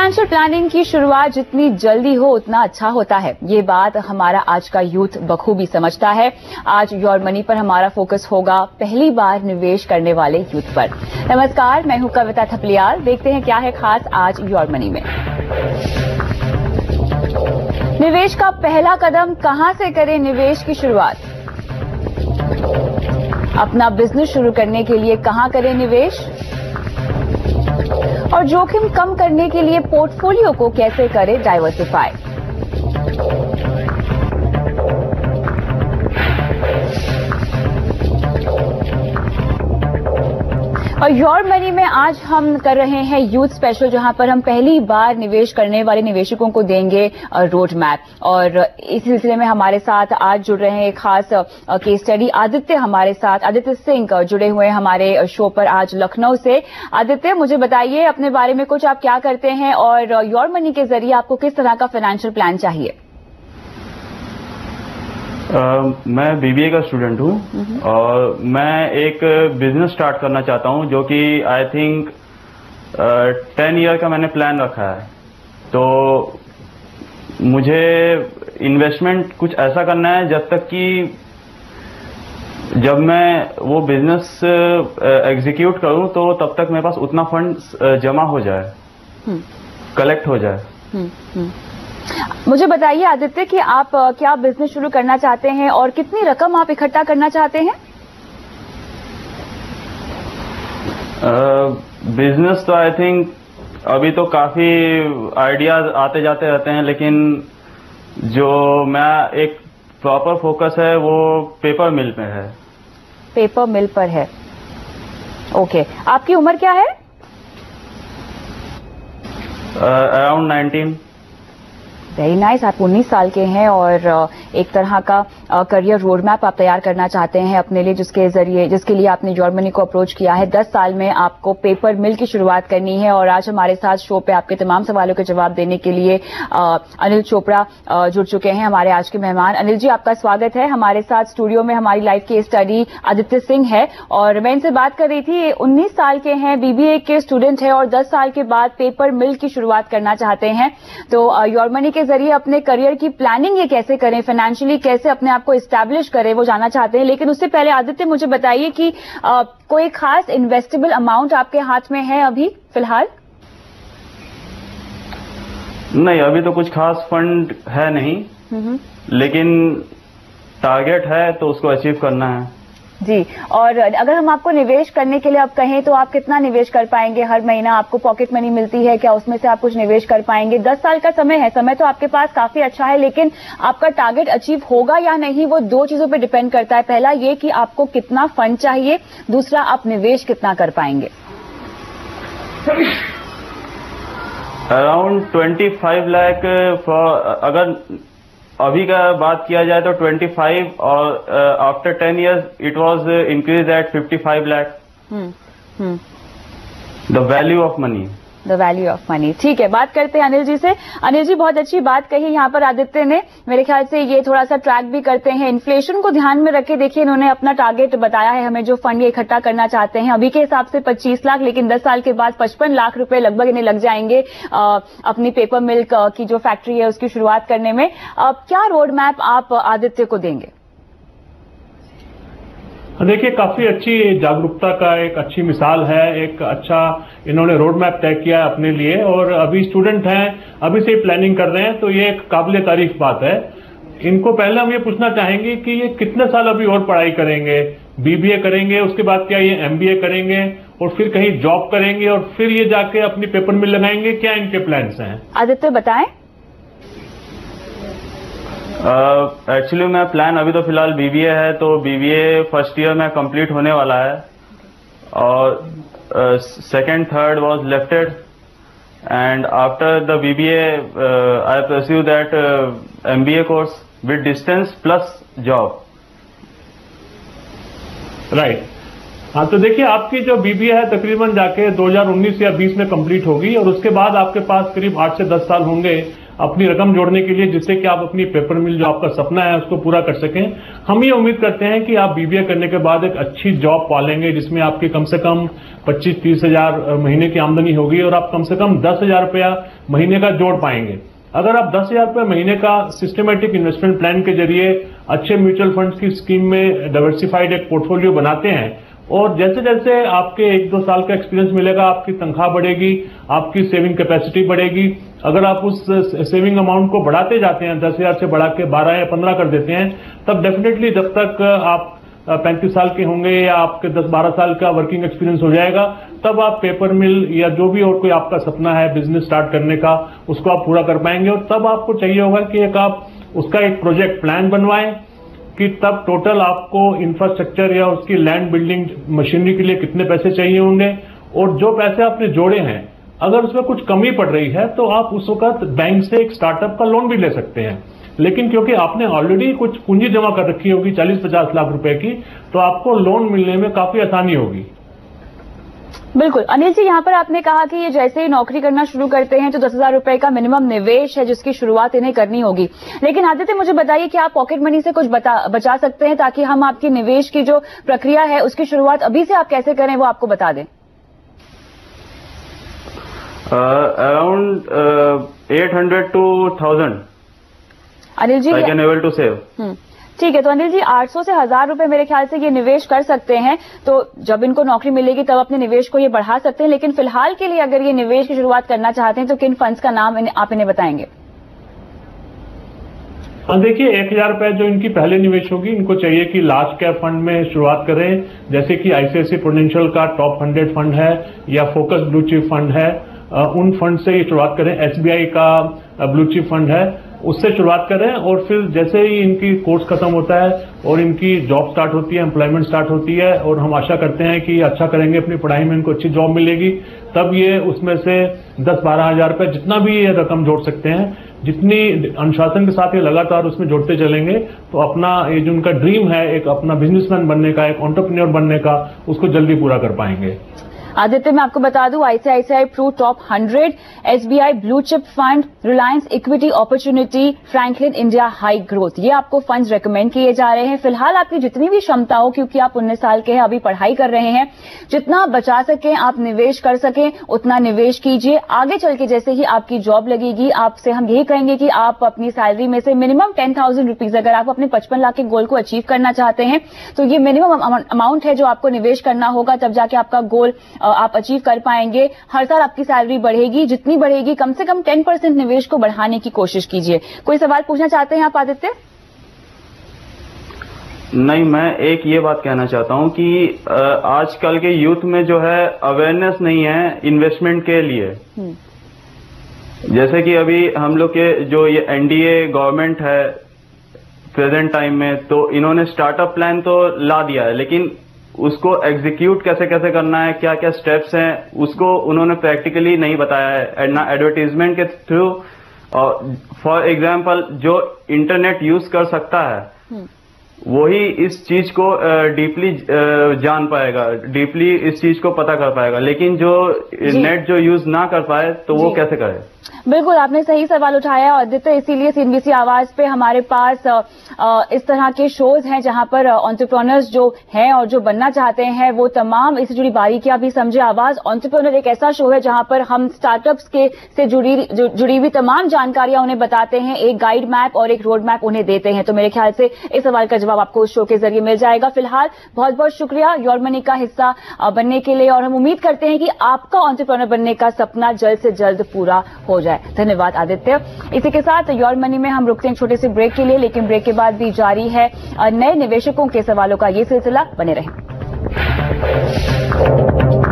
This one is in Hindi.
फाइनेंशियल प्लानिंग की शुरुआत जितनी जल्दी हो उतना अच्छा होता है। ये बात हमारा आज का यूथ बखूबी समझता है। आज योर मनी पर हमारा फोकस होगा पहली बार निवेश करने वाले यूथ पर। नमस्कार, मैं हूं कविता थपलियाल। देखते हैं क्या है खास आज योर मनी में। निवेश का पहला कदम कहां से करें निवेश की शुरुआत? अपना बिजनेस शुरू करने के लिए कहां करें निवेश? और जोखिम कम करने के लिए पोर्टफोलियो को कैसे करें डाइवर्सिफाई? और योर मनी में आज हम कर रहे हैं यूथ स्पेशल, जहां पर हम पहली बार निवेश करने वाले निवेशकों को देंगे रोड मैप। और इस सिलसिले में हमारे साथ आज जुड़ रहे हैं एक खास केस स्टडी। आदित्य हमारे साथ, आदित्य सिंह जुड़े हुए हैं हमारे शो पर आज लखनऊ से। आदित्य, मुझे बताइए अपने बारे में कुछ, आप क्या करते हैं और योर मनी के जरिए आपको किस तरह का फाइनेंशियल प्लान चाहिए? मैं बीबीए का स्टूडेंट हूँ और मैं एक बिजनेस स्टार्ट करना चाहता हूँ जो कि आई थिंक 10 ईयर का मैंने प्लान रखा है। तो मुझे इन्वेस्टमेंट कुछ ऐसा करना है जब तक कि जब मैं वो बिजनेस एग्जीक्यूट करूँ तो तब तक मेरे पास उतना फंड जमा हो जाए, कलेक्ट हो जाए। मुझे बताइए आदित्य कि आप क्या बिजनेस शुरू करना चाहते हैं और कितनी रकम आप इकट्ठा करना चाहते हैं? बिजनेस तो आई थिंक अभी तो काफी आइडियाज आते जाते रहते हैं, लेकिन जो मैं एक प्रॉपर फोकस है वो पेपर मिल पे है। पेपर मिल पर है, ओके। आपकी उम्र क्या है? अराउंड 19। Very nice. आप 19 साल के हैं और एक तरह का करियर रोड मैप आप तैयार करना चाहते हैं अपने लिए, जिसके लिए आपने योर मनी को अप्रोच किया है। 10 साल में आपको पेपर मिल की शुरुआत करनी है। और आज हमारे साथ शो पे आपके तमाम सवालों के जवाब देने के लिए अनिल चोपड़ा जुड़ चुके हैं, हमारे आज के मेहमान। अनिल जी, आपका स्वागत है हमारे साथ स्टूडियो में। हमारी live case study Aditya Singh है और मैं इनसे बात कर रही थी। 19 साल के हैं, बीबीए के स्टूडेंट है और 10 साल के बाद पेपर मिल की शुरुआत करना चाहते हैं। तो योर मनी के जरिए अपने करियर की प्लानिंग ये कैसे करें, फाइनेंशियली कैसे अपने आप को एस्टैब्लिश करें, वो जानना चाहते हैं। लेकिन उससे पहले आदित्य, मुझे बताइए कि कोई खास इन्वेस्टेबल अमाउंट आपके हाथ में है अभी फिलहाल? नहीं, अभी तो कुछ खास फंड है नहीं, लेकिन टारगेट है तो उसको अचीव करना है जी। और अगर हम आपको निवेश करने के लिए अब कहें तो आप कितना निवेश कर पाएंगे? हर महीना आपको पॉकेट मनी मिलती है, क्या उसमें से आप कुछ निवेश कर पाएंगे? 10 साल का समय है, समय तो आपके पास काफी अच्छा है, लेकिन आपका टारगेट अचीव होगा या नहीं वो 2 चीजों पे डिपेंड करता है। पहला ये कि आपको कितना फंड चाहिए, दूसरा आप निवेश कितना कर पाएंगे। अराउंड 25 लाख अगर अभी का बात किया जाए तो 25, और after 10 years it was increase at 55 lakh. The value of money. The value of money, ठीक है। बात करते हैं अनिल जी से। अनिल जी, बहुत अच्छी बात कही यहाँ पर आदित्य ने। मेरे ख्याल से ये थोड़ा सा ट्रैक भी करते हैं इन्फ्लेशन को ध्यान में रखे। देखिए, इन्होंने अपना टारगेट बताया है हमें, जो फंड ये इकट्ठा करना चाहते हैं अभी के हिसाब से 25 लाख, लेकिन 10 साल के बाद 55 लाख रुपए लगभग इन्हें लग जाएंगे अपनी पेपर मिल्क की जो फैक्ट्री है उसकी शुरुआत करने में। क्या रोड मैप आप आदित्य को देंगे? देखिए, काफी अच्छी जागरूकता का एक अच्छी मिसाल है। एक अच्छा इन्होंने रोड मैप तय किया है अपने लिए और अभी स्टूडेंट हैं, अभी से प्लानिंग कर रहे हैं, तो ये एक काबिले तारीफ बात है। इनको पहले हम ये पूछना चाहेंगे कि ये कितने साल अभी और पढ़ाई करेंगे? बीबीए करेंगे, उसके बाद क्या ये एमबीए करेंगे और फिर कहीं जॉब करेंगे और फिर ये जाके अपनी पेपर मिल लगाएंगे? क्या इनके प्लान्स हैं? आदित्य बताएं। एक्चुअली मैं प्लान अभी तो फिलहाल बीबीए है, तो बीबीए फर्स्ट ईयर में कंप्लीट होने वाला है और second third was lefted, and after the BBA I pursue that MBA course with distance plus job. Right. हाँ, तो देखिए, आपकी जो बीबीए है तकरीबन जाके 2019 या 20 में कंप्लीट होगी और उसके बाद आपके पास करीब 8 से 10 साल होंगे अपनी रकम जोड़ने के लिए, जिससे कि आप अपनी पेपर मिल जो आपका सपना है उसको पूरा कर सकें। हम ये उम्मीद करते हैं कि आप बीबीए करने के बाद एक अच्छी जॉब पालेंगे जिसमें आपकी कम से कम 25-30 हजार महीने की आमदनी होगी और आप कम से कम 10,000 रुपया महीने का जोड़ पाएंगे। अगर आप 10,000 रुपये महीने का सिस्टमेटिक इन्वेस्टमेंट प्लान के जरिए अच्छे म्यूचुअल फंड्स की स्कीम में डाइवर्सिफाइड एक पोर्टफोलियो बनाते हैं और जैसे जैसे आपके 1-2 साल का एक्सपीरियंस मिलेगा, आपकी तनख्वाह बढ़ेगी, आपकी सेविंग कैपेसिटी बढ़ेगी। अगर आप उस सेविंग अमाउंट को बढ़ाते जाते हैं, 10,000 से बढ़ा के 12 या 15 कर देते हैं, तब डेफिनेटली जब तक आप 35 साल के होंगे या आपके 10-12 साल का वर्किंग एक्सपीरियंस हो जाएगा, तब आप पेपर मिल या जो भी और कोई आपका सपना है बिजनेस स्टार्ट करने का, उसको आप पूरा कर पाएंगे। और तब आपको चाहिए होगा कि आप उसका एक प्रोजेक्ट प्लान बनवाएं कि तब टोटल आपको इंफ्रास्ट्रक्चर या उसकी लैंड बिल्डिंग मशीनरी के लिए कितने पैसे चाहिए होंगे, और जो पैसे आपने जोड़े हैं अगर उसमें कुछ कमी पड़ रही है तो आप उस वक्त बैंक से एक स्टार्टअप का लोन भी ले सकते हैं। लेकिन क्योंकि आपने ऑलरेडी कुछ पूंजी जमा कर रखी होगी 40-50 लाख रुपए की, तो आपको लोन मिलने में काफी आसानी होगी। बिल्कुल अनिल जी, यहाँ पर आपने कहा कि ये जैसे ही नौकरी करना शुरू करते हैं तो 10,000 रुपए का मिनिमम निवेश है जिसकी शुरुआत इन्हें करनी होगी। लेकिन आदित्य, मुझे बताइए कि आप पॉकेट मनी से कुछ बचा सकते हैं ताकि हम आपकी निवेश की जो प्रक्रिया है उसकी शुरुआत अभी से आप कैसे करें वो आपको बता दें। Around 800 to 1000 Anil ji, I can able to save। ठीक है, तो अनिल जी 800 से 1000 रुपए मेरे ख्याल से ये निवेश कर सकते हैं, तो जब इनको नौकरी मिलेगी तब अपने निवेश को ये बढ़ा सकते हैं। लेकिन फिलहाल के लिए अगर ये निवेश की शुरुआत करना चाहते हैं तो किन फंड्स का नाम आप इन्हें बताएंगे? हाँ, देखिए 1,000 रुपए जो इनकी पहले निवेश होगी, इनको चाहिए कि लार्ज कैप फंड में शुरुआत करें, जैसे कि आईसीआईसीआई प्रूडेंशियल का टॉप 100 फंड है या फोकस ब्लू चिप फंड है, उन फंड से ये शुरुआत करें। एसबीआई का ब्लू चिप फंड है, उससे शुरुआत करें और फिर जैसे ही इनकी कोर्स खत्म होता है और इनकी जॉब स्टार्ट होती है, एम्प्लॉयमेंट स्टार्ट होती है और हम आशा करते हैं कि अच्छा करेंगे अपनी पढ़ाई में, इनको अच्छी जॉब मिलेगी, तब ये उसमें से 10-12 हजार रुपए जितना भी ये रकम जोड़ सकते हैं, जितनी अनुशासन के साथ ये लगातार उसमें जोड़ते चलेंगे, तो अपना ये जो उनका ड्रीम है एक अपना बिजनेसमैन बनने का, एक एंटरप्रेन्योर बनने का, उसको जल्दी पूरा कर पाएंगे। आदित्य, मैं आपको बता दूं ICICI Pru top 100, SBI blue chip fund, Reliance equity opportunity, Franklin India high growth, ये आपको फंड्स रेकमेंड किए जा रहे हैं। फिलहाल आपकी जितनी भी क्षमता हो, क्योंकि आप 19 साल के हैं, अभी पढ़ाई कर रहे हैं, जितना बचा सकें आप निवेश कर सकें उतना निवेश कीजिए। आगे चल के जैसे ही आपकी जॉब लगेगी, आपसे हम यही कहेंगे कि आप अपनी सैलरी में से मिनिमम 10,000 रुपीज, अगर आप अपने 55 लाख के गोल को अचीव करना चाहते हैं तो ये मिनिमम अमाउंट है जो आपको निवेश करना होगा, तब जाके आपका गोल आप अचीव कर पाएंगे। हर साल आपकी सैलरी बढ़ेगी, जितनी बढ़ेगी कम से कम 10% निवेश को बढ़ाने की कोशिश कीजिए। कोई सवाल पूछना चाहते हैं आप आदित्य? नहीं, मैं एक ये बात कहना चाहता हूं कि आजकल के यूथ में जो है अवेयरनेस नहीं है इन्वेस्टमेंट के लिए। जैसे कि अभी हम लोग के जो ये एनडीए गवर्नमेंट है प्रेजेंट टाइम में, तो इन्होंने स्टार्टअप प्लान तो ला दिया है, लेकिन उसको एग्जीक्यूट कैसे कैसे करना है, क्या क्या स्टेप्स हैं, उसको उन्होंने प्रैक्टिकली नहीं बताया है, ना एडवर्टीजमेंट के थ्रू। फॉर एग्जाम्पल, जो इंटरनेट यूज कर सकता है वही इस चीज को डीपली जान पाएगा, डीपली इस चीज को पता कर पाएगा, लेकिन जो नेट जो यूज ना कर पाए तो वो कैसे करे? बिल्कुल, आपने सही सवाल उठाया आदित्य, इसीलिए सीएनबीसी आवाज पे हमारे पास इस तरह के शोज हैं जहां पर एंटरप्रेन्योर्स जो हैं और जो बनना चाहते हैं वो तमाम इससे जुड़ी बारीकियां भी समझे। आवाज एंटरप्रेन्योर एक ऐसा शो है जहां पर हम स्टार्टअप्स के से जुड़ी हुई तमाम जानकारियां उन्हें बताते हैं, एक गाइड मैप और एक रोड मैप उन्हें देते हैं। तो मेरे ख्याल से इस सवाल का जवाब आपको उस शो के जरिए मिल जाएगा। फिलहाल बहुत बहुत शुक्रिया योर मनी का हिस्सा बनने के लिए, और हम उम्मीद करते हैं कि आपका एंटरप्रेन्योर बनने का सपना जल्द से जल्द पूरा हो जाए। धन्यवाद आदित्य। इसी के साथ योर मनी में हम रुकते हैं छोटे से ब्रेक के लिए, लेकिन ब्रेक के बाद भी जारी है नए निवेशकों के सवालों का ये सिलसिला। बने रहें।